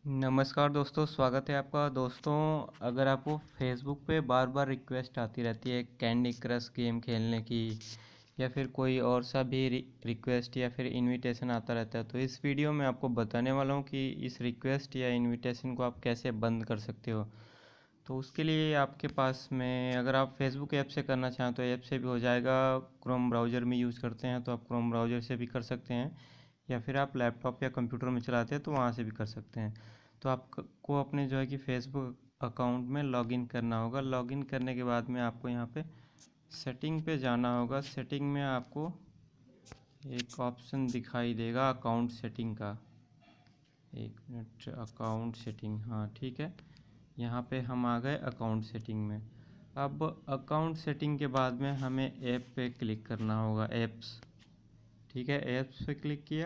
नमस्कार दोस्तों, स्वागत है आपका। दोस्तों, अगर आपको फेसबुक पे बार बार रिक्वेस्ट आती रहती है कैंडी क्रश गेम खेलने की या फिर कोई और सा भी रिक्वेस्ट या फिर इनविटेशन आता रहता है, तो इस वीडियो में आपको बताने वाला हूँ कि इस रिक्वेस्ट या इनविटेशन को आप कैसे बंद कर सकते हो। तो उसके लिए आपके पास में, अगर आप फेसबुक ऐप से करना चाहें तो ऐप से भी हो जाएगा। क्रोम ब्राउज़र में यूज़ करते हैं तो आप क्रोम ब्राउज़र से भी कर सकते हैं, या फिर आप लैपटॉप या कंप्यूटर में चलाते हैं तो वहाँ से भी कर सकते हैं। तो आपको अपने जो है कि फेसबुक अकाउंट में लॉगिन करना होगा। लॉगिन करने के बाद में आपको यहाँ पे सेटिंग पे जाना होगा। सेटिंग में आपको एक ऑप्शन दिखाई देगा अकाउंट सेटिंग का। एक मिनट, अकाउंट सेटिंग, हाँ ठीक है। यहाँ पे हम आ गए अकाउंट सेटिंग में। अब अकाउंट सेटिंग के बाद में हमें ऐप पे क्लिक करना होगा। ऐप्स, ठीक है, ऐप्स पे क्लिक किया।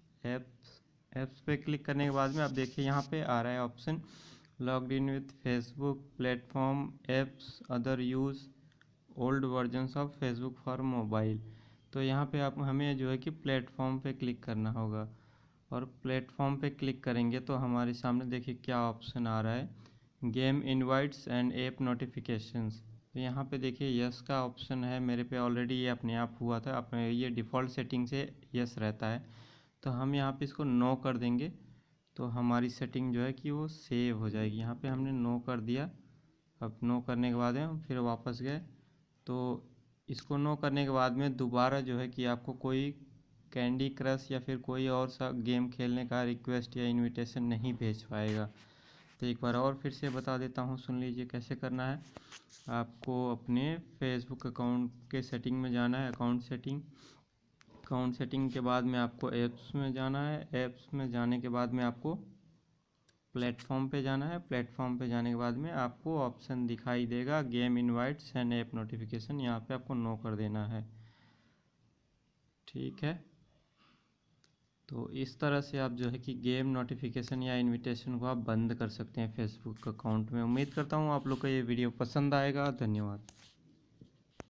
ऐप्स पे क्लिक करने के बाद में आप देखिए यहाँ पे आ रहा है option logged in with Facebook platform apps other use old versions of Facebook for mobile. तो यहाँ पे आप हमें जो है कि प्लेटफॉर्म पे क्लिक करना होगा, और प्लेटफॉर्म पे क्लिक करेंगे तो हमारे सामने देखिए क्या ऑप्शन आ रहा है, game invites and app notifications. तो यहाँ पे देखिए यस का ऑप्शन है। मेरे पे ऑलरेडी ये अपने आप हुआ था, अपने ये डिफ़ॉल्ट सेटिंग से यस रहता है। तो हम यहाँ पे इसको नो कर देंगे तो हमारी सेटिंग जो है कि वो सेव हो जाएगी। यहाँ पे हमने नो कर दिया। अब नो करने के बाद में हम फिर वापस गए, तो इसको नो करने के बाद में दोबारा जो है कि आपको कोई कैंडी क्रश या फिर कोई और सा गेम खेलने का रिक्वेस्ट या इनविटेशन नहीं भेज पाएगा। तो एक बार और फिर से बता देता हूँ, सुन लीजिए कैसे करना है। आपको अपने फेसबुक अकाउंट के सेटिंग में जाना है, अकाउंट सेटिंग के बाद में आपको ऐप्स में जाना है। ऐप्स में जाने के बाद में आपको प्लेटफॉर्म पे जाना है। प्लेटफॉर्म पे जाने के बाद में आपको ऑप्शन दिखाई देगा game invites and app notification, यहाँ पे आपको नो कर देना है, ठीक है। तो इस तरह से आप जो है कि गेम नोटिफिकेशन या इनविटेशन को आप बंद कर सकते हैं फेसबुक अकाउंट में। उम्मीद करता हूँ आप लोग को ये वीडियो पसंद आएगा। धन्यवाद।